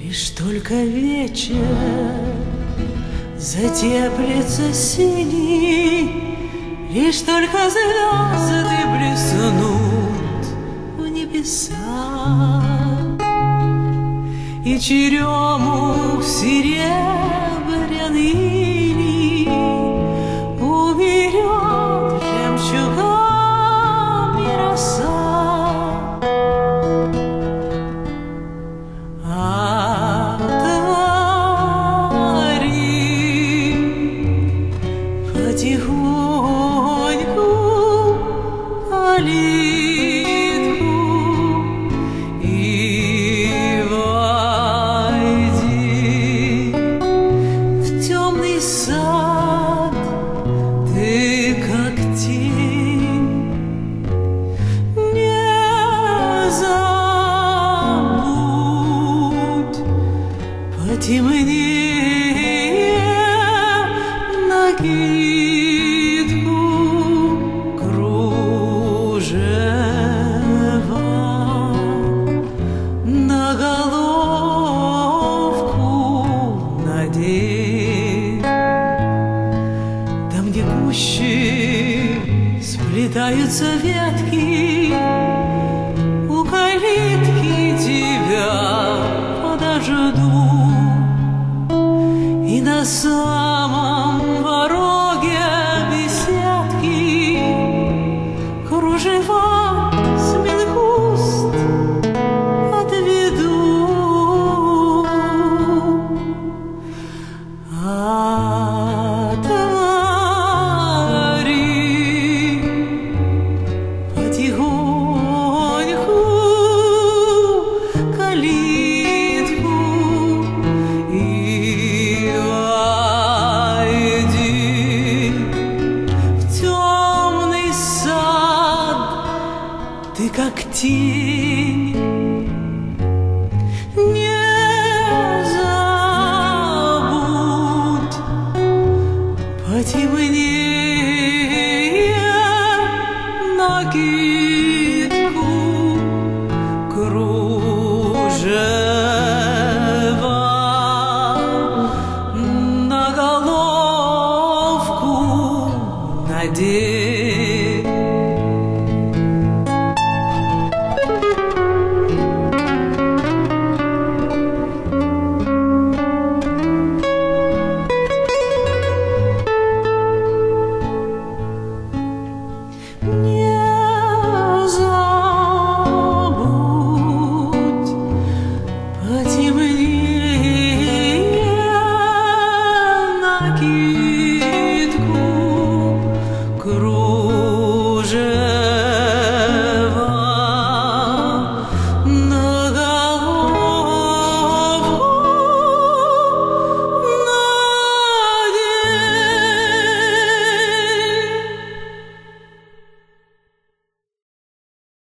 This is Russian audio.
Лишь только вечер затеплится синий, лишь только звезды блеснут в небеса, и черемух серебряный лилий уберет жемчугами роса. Потихоньку калитку и войди в темный сад, ты как тень. Не забудь потемнее ноги. Там, где кущи сплетаются ветки, у калитки тебя подожду, и на самом пороге беседки кружева смелых уст отведу. Отвори потихоньку калитку и войди в темный сад, ты как тень. Потемнее накидку, кружева на головку надень.